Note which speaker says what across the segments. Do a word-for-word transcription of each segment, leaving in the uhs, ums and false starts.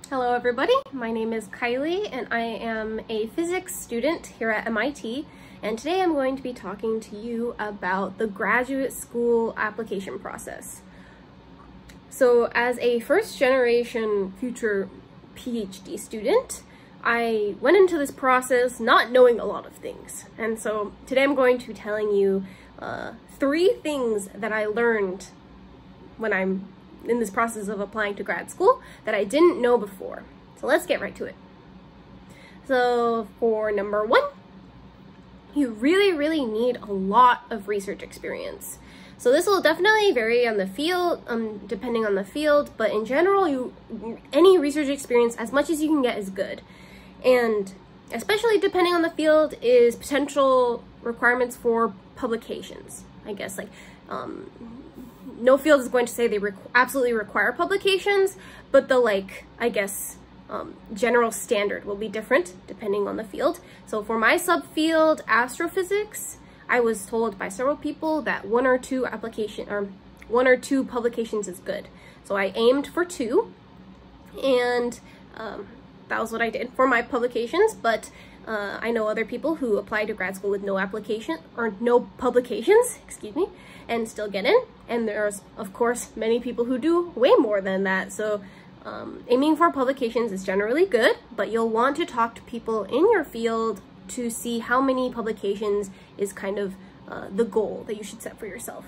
Speaker 1: Hello everybody, my name is Kylie and I am a physics student here at M I T, and today I'm going to be talking to you about the graduate school application process. So as a first generation future PhD student, I went into this process not knowing a lot of things, and so today I'm going to be telling you uh, three things that I learned when I'm in this process of applying to grad school that I didn't know before. So let's get right to it. So for number one, you really, really need a lot of research experience. So this will definitely vary on the field, um, depending on the field, but in general, you any research experience, as much as you can get, is good. And especially depending on the field is potential requirements for publications. I guess like, um, no field is going to say they requ absolutely require publications, but the like, I guess, um, general standard will be different depending on the field. So for my subfield, astrophysics, I was told by several people that one or two application or one or two publications is good. So I aimed for two, and um, that was what I did for my publications. But uh, I know other people who apply to grad school with no application or no publications, excuse me, and still get in. And there's, of course, many people who do way more than that. So um, aiming for publications is generally good, but you'll want to talk to people in your field to see how many publications is kind of uh, the goal that you should set for yourself.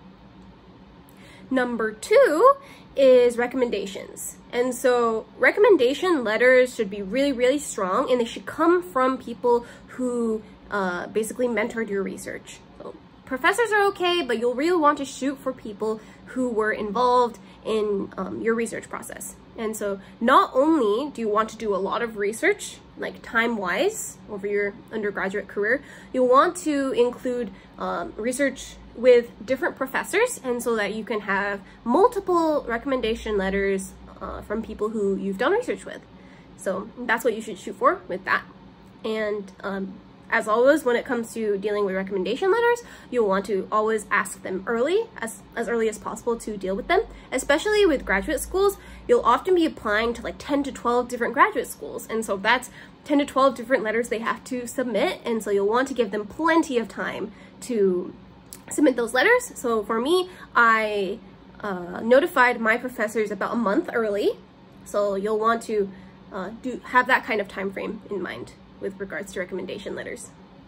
Speaker 1: Number two is recommendations. And so recommendation letters should be really, really strong, and they should come from people who uh, basically mentored your research. So professors are okay, but you'll really want to shoot for people who were involved in um, your research process. And so not only do you want to do a lot of research, like time-wise, over your undergraduate career, you'll want to include um, research with different professors, and so that you can have multiple recommendation letters uh, from people who you've done research with. So that's what you should shoot for with that. And um, as always, when it comes to dealing with recommendation letters, you'll want to always ask them early, as, as early as possible, to deal with them. Especially with graduate schools, you'll often be applying to like ten to twelve different graduate schools. And so that's ten to twelve different letters they have to submit. And so you'll want to give them plenty of time to submit those letters. So for me, I uh, notified my professors about a month early. So you'll want to uh, do have that kind of time frame in mind with regards to recommendation letters.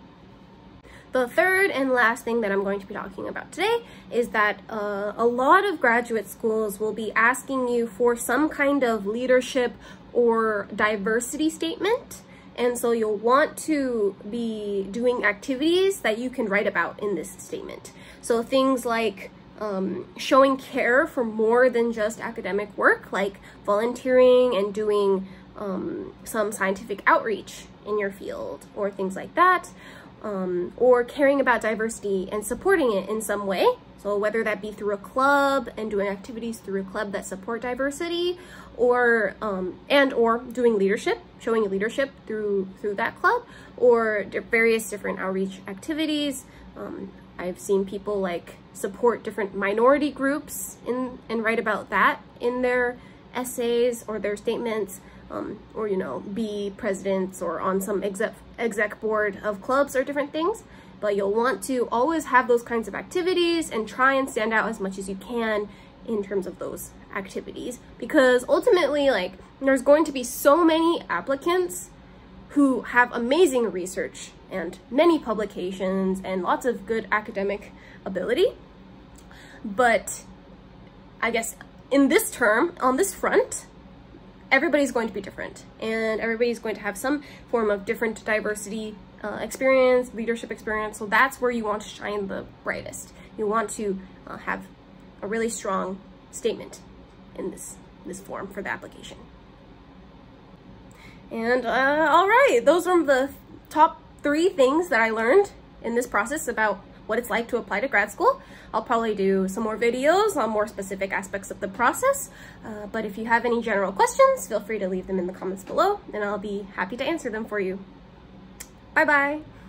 Speaker 1: The third and last thing that I'm going to be talking about today is that uh, a lot of graduate schools will be asking you for some kind of leadership or diversity statement. And so you'll want to be doing activities that you can write about in this statement. So things like um, showing care for more than just academic work, like volunteering and doing um, some scientific outreach in your field or things like that, um, or caring about diversity and supporting it in some way. So whether that be through a club and doing activities through a club that support diversity, or um, and or doing leadership, showing leadership through through that club, or various different outreach activities. Um, I've seen people like support different minority groups in and write about that in their essays or their statements, um, or you know, be presidents or on some exec exec board of clubs or different things. But you'll want to always have those kinds of activities and try and stand out as much as you can in terms of those activities, because ultimately, like, there's going to be so many applicants who have amazing research and many publications and lots of good academic ability. But I guess in this term, on this front, everybody's going to be different, and everybody's going to have some form of different diversity uh, experience, leadership experience. So that's where you want to shine the brightest. You want to uh, have a really strong statement in this this form for the application. And uh, all right, those are the top three things that I learned in this process about what it's like to apply to grad school. I'll probably do some more videos on more specific aspects of the process, uh, but if you have any general questions, feel free to leave them in the comments below, and I'll be happy to answer them for you. Bye bye!